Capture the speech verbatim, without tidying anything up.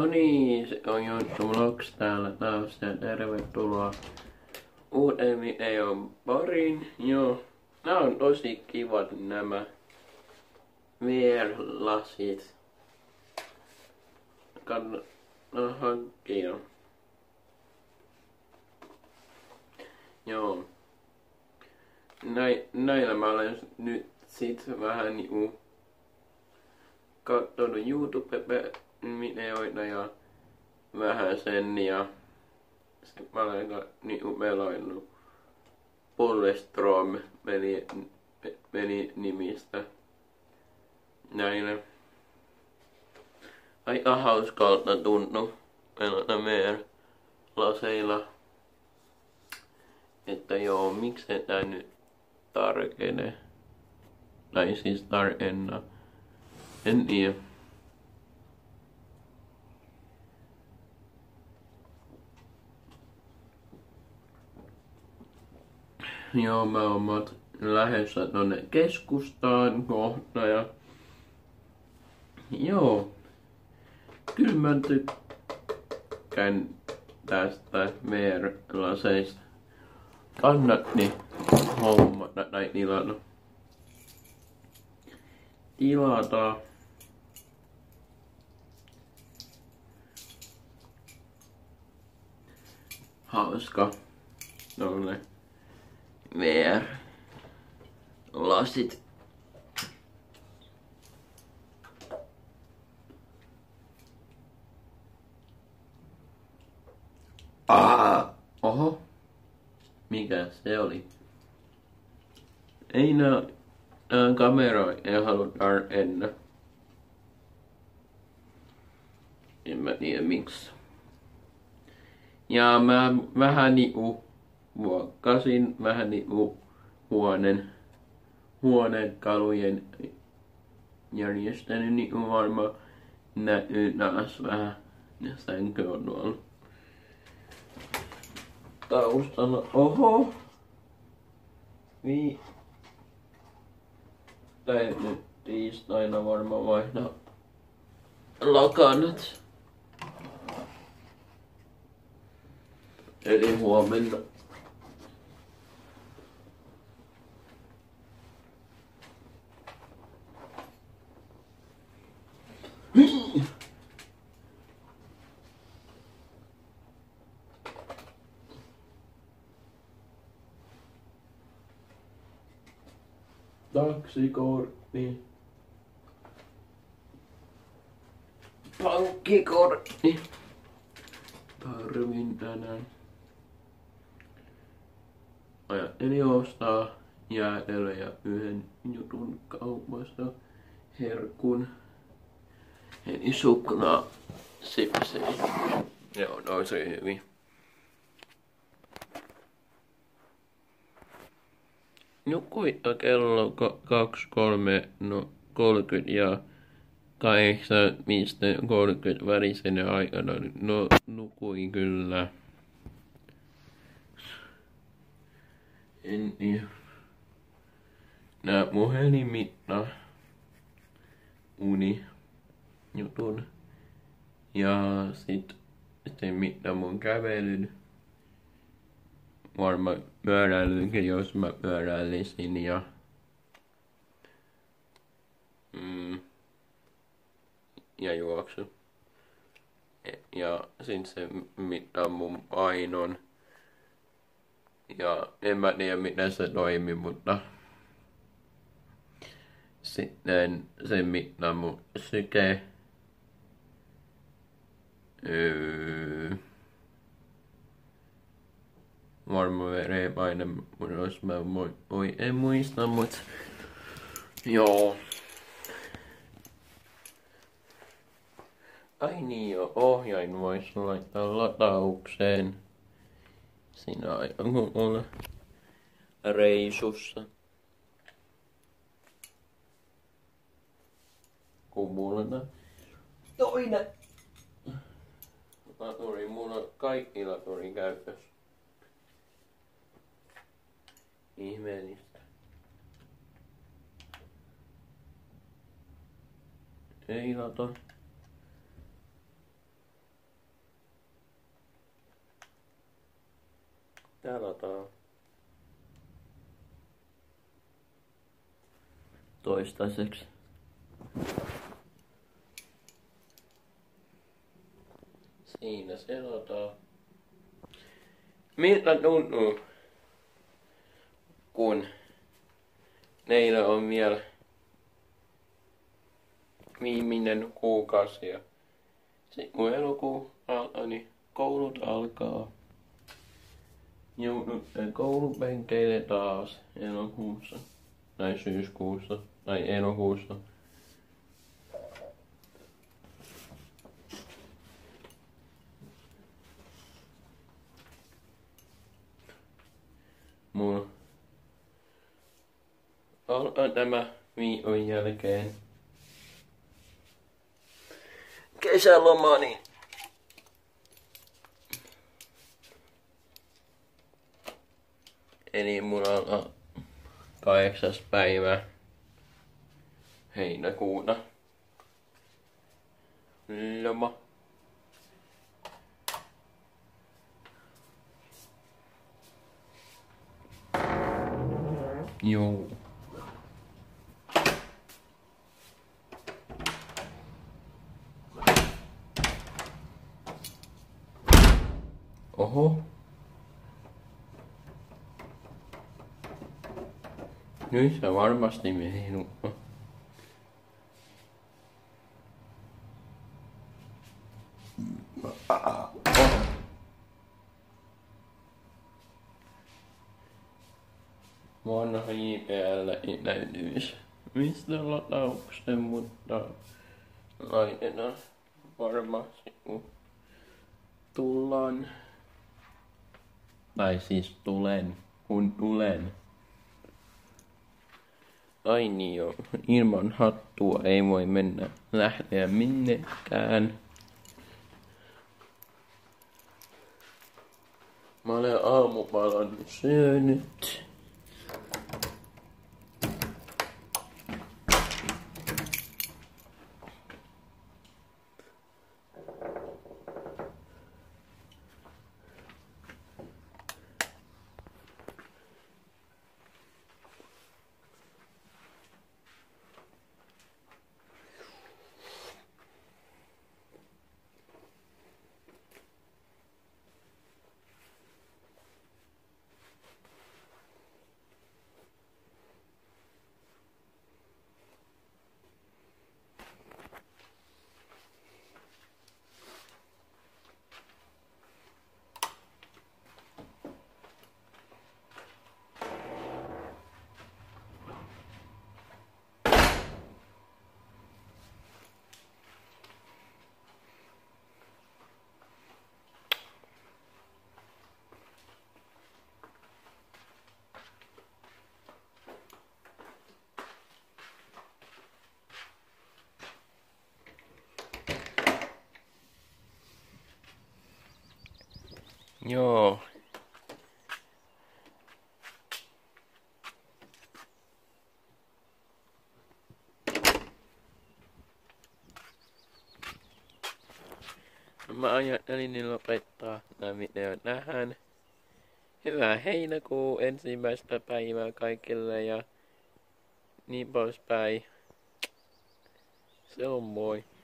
No niin, se on Jonttu Vlogs täällä taas ja tervetuloa uuteen videon pariin. Joo, nää on tosi kivat nämä V R-lasit. Kannattaa hankkia. Joo. Näin, näillä mä olen nyt sit vähän niinku katsonut YouTube-videoita ja vähän sen ja sit mä olen niinku pelannut Bulletstorm peli, peli nimistä näillä. Aika hauskalta tunnu pelata V R-laseilla. Että joo, miksei tää nyt tarkene. Tai siis tarkenna. En tiedä. Joo, mä oon lähdössä tonne keskustaan kohta ja joo. Kyllä mä tykkään tästä V R-laseista. Kannatti hommata tai tilata. Tilata. Hauska. Tolle V R-lasit. Ah, oho. Mikä se oli? Ei nää, nää kamera ei halua tarkenna. En mä tiedä miksi. Ja mä vähän niinku vuokkasin vähän niinku huoneen huonekalujen järjestänyt niinku varmaan näkyy taas vähän. Ja sänky on tuolla taustalla. Oho! Vi... Tai nyt tiistaina varmaan vaihdaa lakanat. Eli huomenna. Taksikortti. Pankkikortti. Tarvin tänään. Ajattelin ostaa jäätelöä yhden jutun kaupasta. Herkun. Eli suklaa sipsejä. Joo, tosi hyvin. Nukuin kello kaksi kolme no kolmekymmentä ja kahdeksan kolmekymmentä välisenä aikana. No nukuin kyllä. En tiedä. Nää puhelin mittaa uni jutun. Ja sit sitten mittaa mun kävelyn. Varmaan pyöräilynkin, jos mä pyöräilisin ja mm, ja juoksu. Ja sit se mittaa mun painon. Ja en mä tiedä miten se toimi, mutta sitten se mittaa mun syke. Öö, varmaan verenpaine, mutta jos mä voi, en muista, mut joo. Ai niin joo, ohjain vois laittaa lataukseen. Siinä aikana kun olla reissussa. Kumulana. Toinen! Laturi, mulla on kaikki laturin käytössä. Ihmeellistä. Ei lato. Täällä toistaiseksi. Siinä selataan. Miltä tuntuu, kun meillä on vielä viimeinen kuukausi ja sitten kun elokuu alkaa, niin koulut alkaa. Joudun koulupenkeille taas elokuussa. Tai syyskuussa. Tai elokuussa. Mun alkaa tämä viikon jälkeen kesälomani. Eli mulla on kahdeksas päivä heinäkuuta loma. Joo. Oho. Nyt sä varmasti meni. Vanha J P L-näytys. Mistä latauksen, mutta laitetaan varmasti kun tullaan. Tai siis tulen, kun tulen. Ai niin joo, ilman hattua ei voi mennä lähteä minnekään. Mä olen aamupalan syönyt. Joo. Mä ajattelin lopettaa nämä videot tähän. Hyvää heinäkuun ensimmäistä päivää kaikille ja niin poispäin. Se on moi.